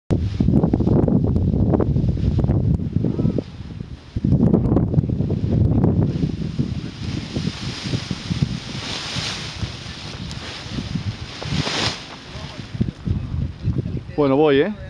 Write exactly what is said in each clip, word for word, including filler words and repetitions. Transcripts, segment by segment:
Bueno, voy, ¿eh?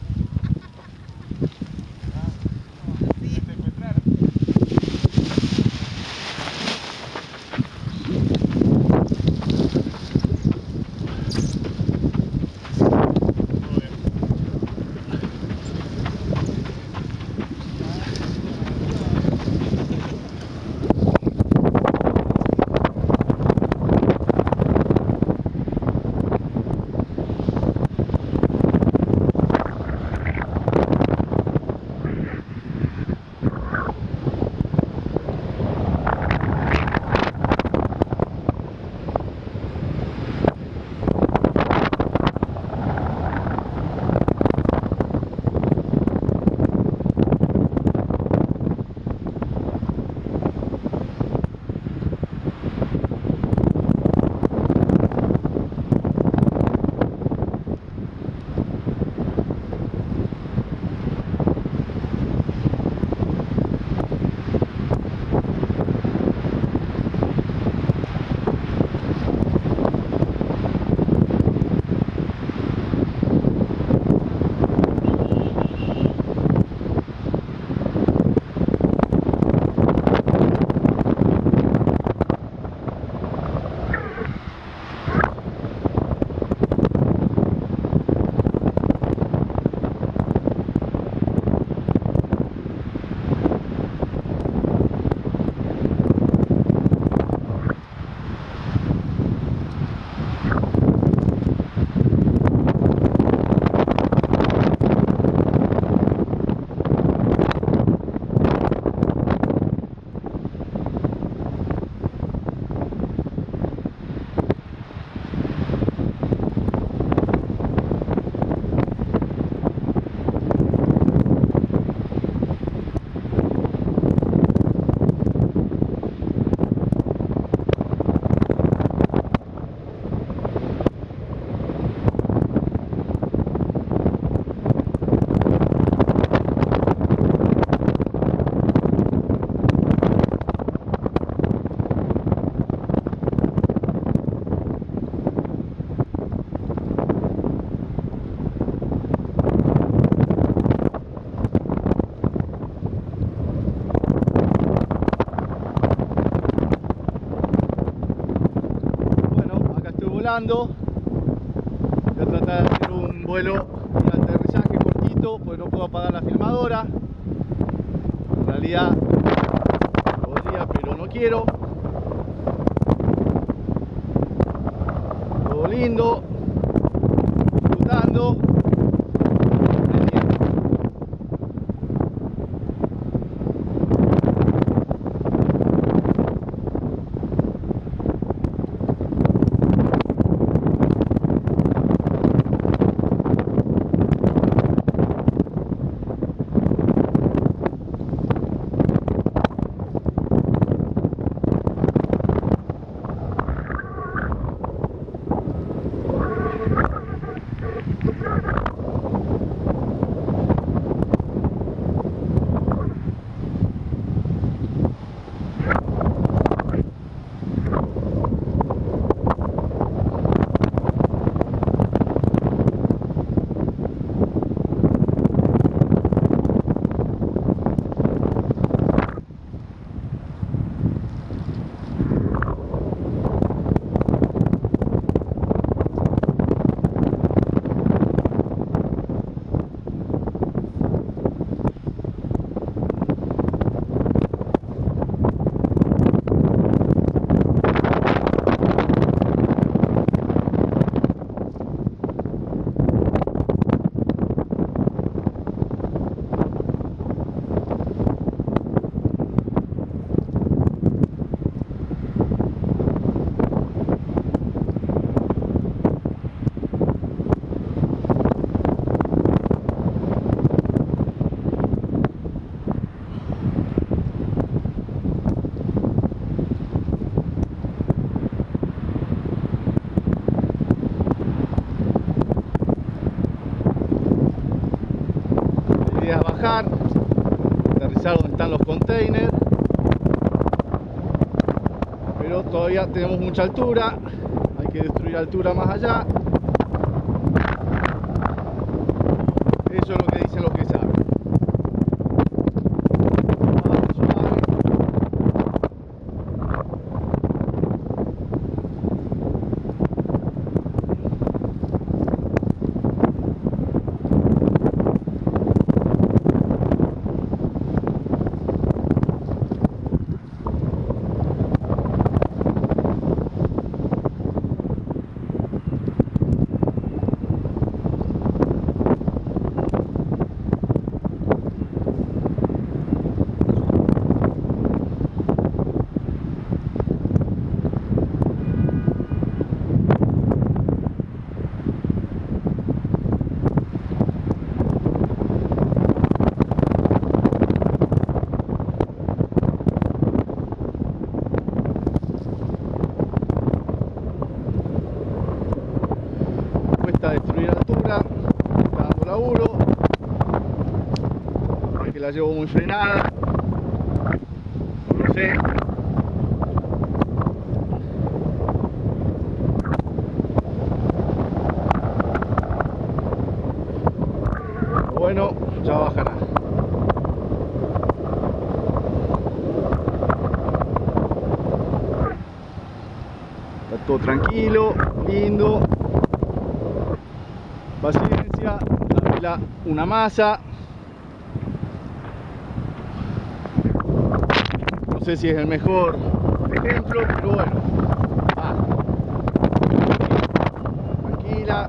Volando. Voy a tratar de hacer un vuelo, un aterrizaje cortito, porque no puedo apagar la filmadora. En realidad podría, pero no quiero. Todo lindo, disfrutando. idea es bajar, aterrizar donde están los containers, pero todavía tenemos mucha altura, hay que destruir altura más allá. Eso es lo que dicen los que saben. Vamos, suave. Destruir altura, está dando laburo, es que la llevo muy frenada, no lo sé. Pero bueno, ya bajará. Está todo tranquilo, lindo. Paciencia, afila una masa. No sé si es el mejor ejemplo, pero bueno, va. Tranquila.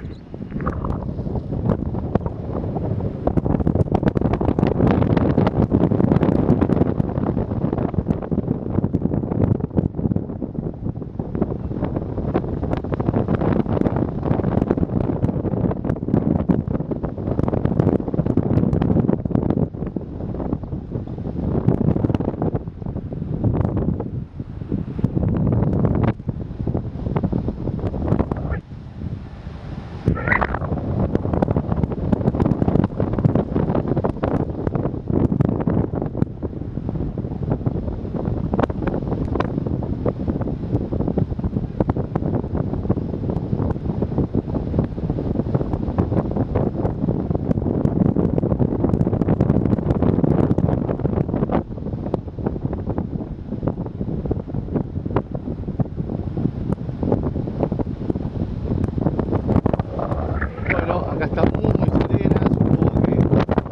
Acá está muy serena, supongo que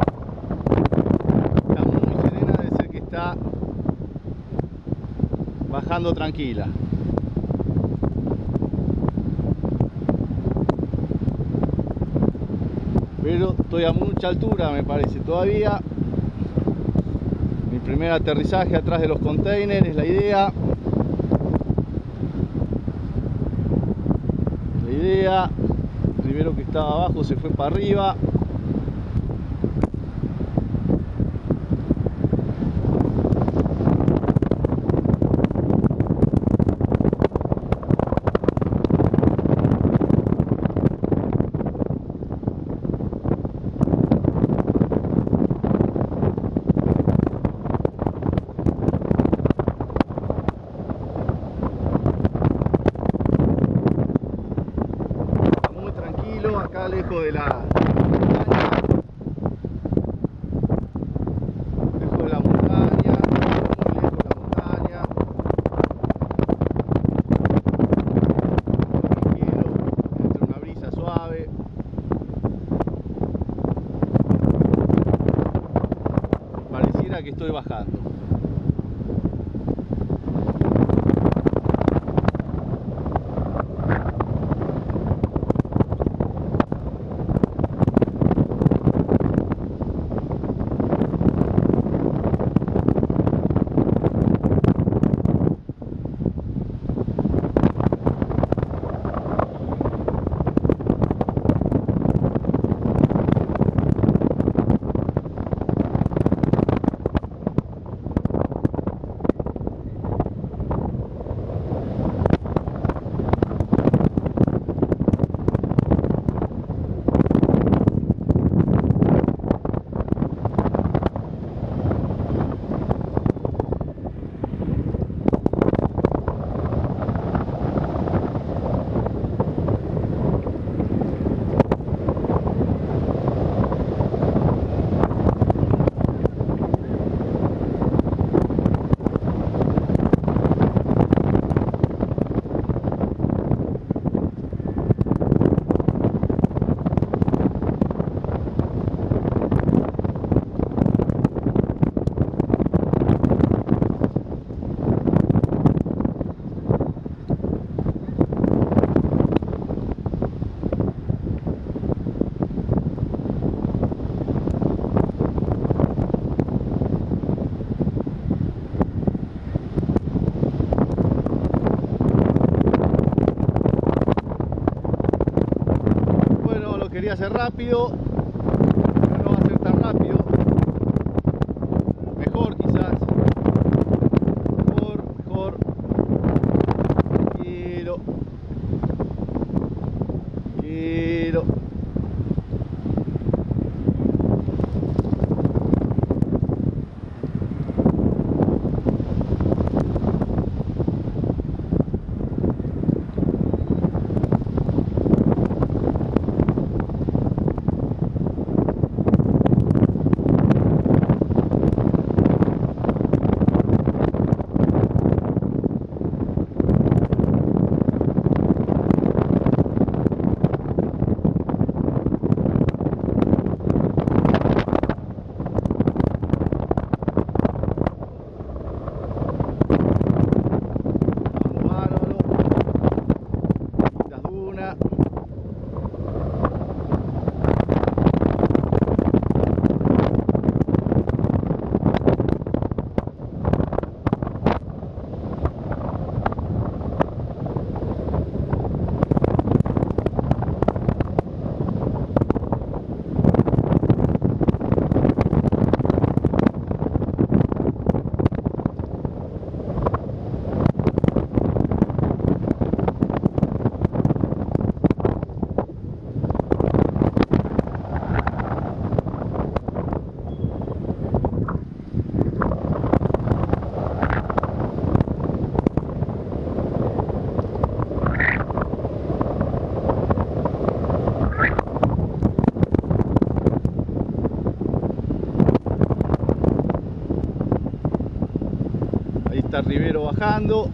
está muy serena, debe ser que está bajando tranquila. Pero estoy a mucha altura, me parece todavía. Mi primer aterrizaje atrás de los containers es la idea. La idea. Primero que estaba abajo se fue para arriba. Acá lejos de la montaña, lejos de la montaña, muy lejos de la montaña, tranquilo, entre una brisa suave. Pareciera que estoy bajando. rápido, pero no va a ser tan rápido. Mejor quizás. Mejor, mejor. Quiero. Quiero. Está Rivero bajando.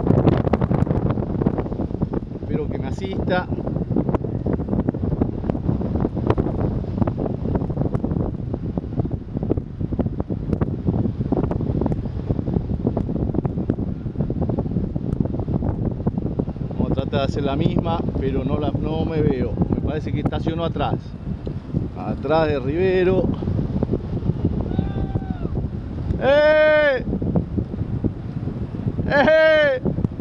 Espero que me asista. Vamos a tratar de hacer la misma, pero no, la, no me veo. Me parece que estacionó atrás. Atrás de Rivero. ¡Eh! ¡Eh!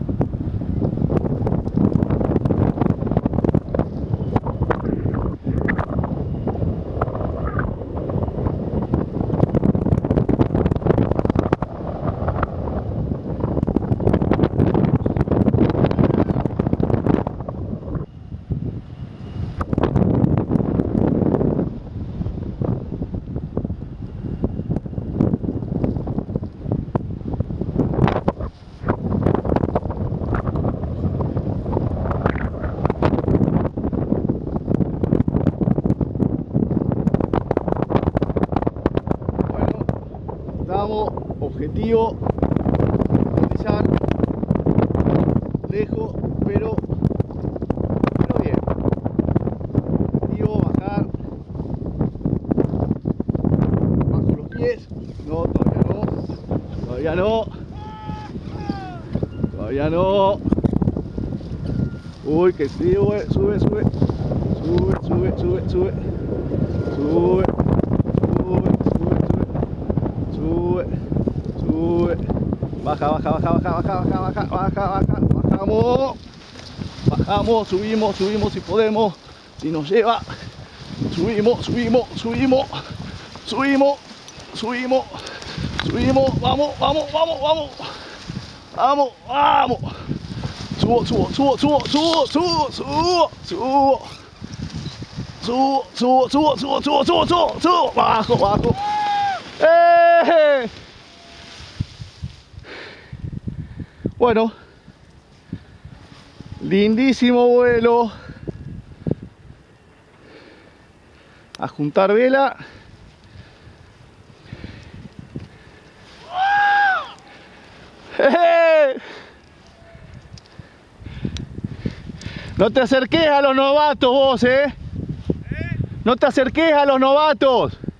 Objetivo utilizar lejos, pero pero bien. Objetivo bajar. Bajo los pies. No, todavía no. Todavía no. Todavía no. Uy, que sube, sube, sube. Sube, sube, sube, sube. Sube. Baja, baja, baja, baja, baja, baja, baja, baja, baja, bajamos, bajamos, subimos, subimos si podemos, si nos lleva, subimos, subimos, subimos, subimos, subimos, subimos, vamos, vamos, vamos, vamos, vamos, vamos, subo, subo, subo, subo, subo, subo, subo, subo, subo, subo, subo, subo, subo, subo, subo, subo, bajo, bajo, ¡eh! Bueno, lindísimo vuelo. A juntar vela. ¡Eh! No te acerques a los novatos vos, ¿eh? ¿Eh? No te acerques a los novatos.